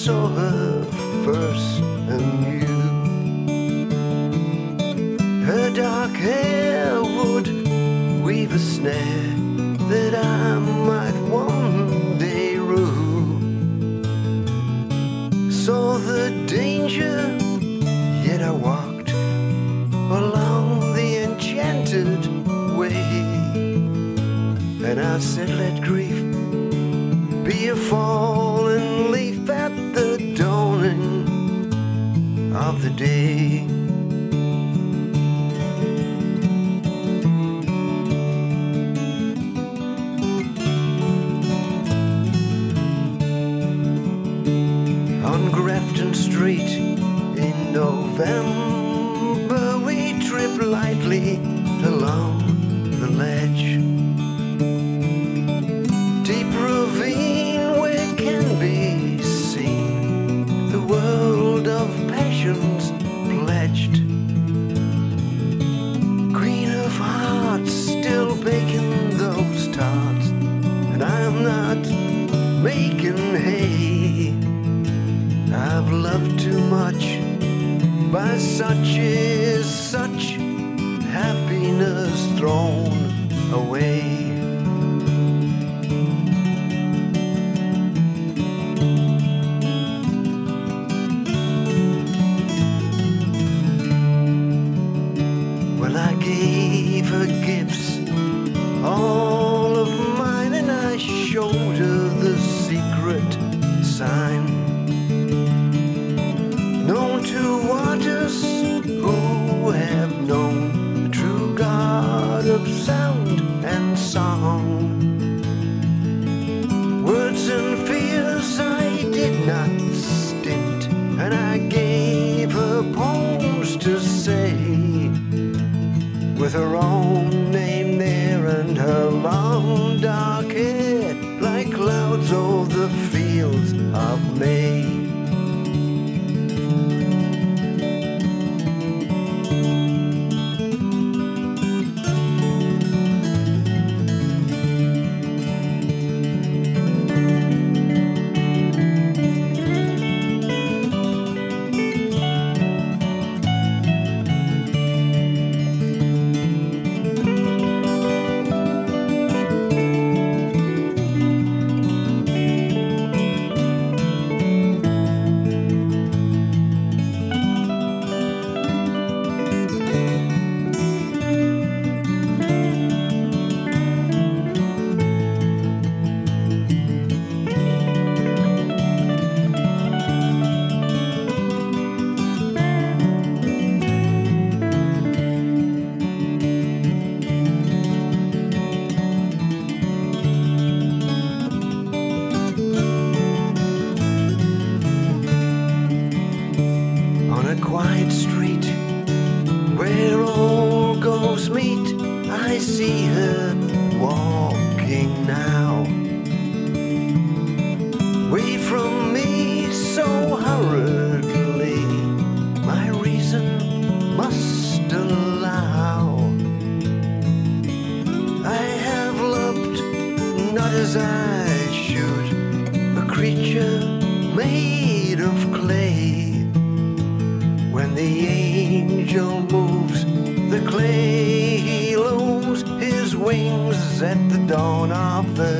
saw her first anew. Her dark hair would weave a snare that I might one day rue. Saw the danger, yet I walked along the enchanted way. And I said, let grief be a fallen leaf at the dawning of the day. On Grafton Street in November, we tripped lightly along the ledge. Deep ravine where can be seen the world of passions pledged. Queen of hearts still baking those tarts, and I'm not making hay. I've loved too much, by such is such happiness thrown away. Well, I gave her gifts, all of mine, and I showed her the secret sign, known to waters who have known the true God of sound and song. Words and fears I did not stint, and I gave her poems to say, with her own name there and her long dark hair like clouds over the fields of May. Quiet street where all goes meet, I see her walking now, away from me so hurriedly, my reason must allow. I have loved not as I should, a creature made of clay. When the angel moves the clay, he looms his wings at the dawn of the